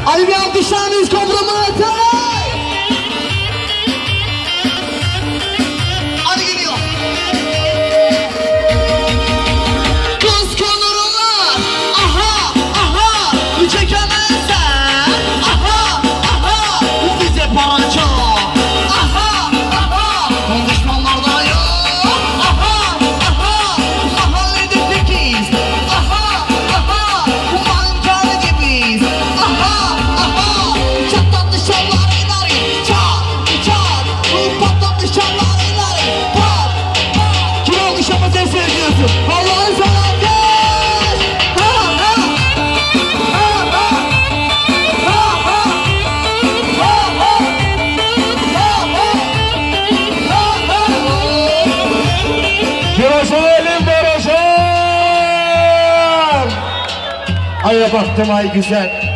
Hadi bir alkışlarınız Kobra. Hadi geliyor. Kıskanırlar. Aha aha. Çekemezsen. Aha aha. Bize parça. Aha aha. Düşmanlarda yok. Aha aha. Mahallede tekiz. Aha aha. Mancar gibiyiz. Aha aha. Çatlatlı şallar inari. Çat çat. Patlatlı şallar inari. Pat pat. Kim olmuş ama sen söylüyorsun. Allah'ın sana geç. Ha ha. Ha ha. Ha ha. Ha ha. Ha ha. Jerusalem Barajan. Ay baktım ay güzel.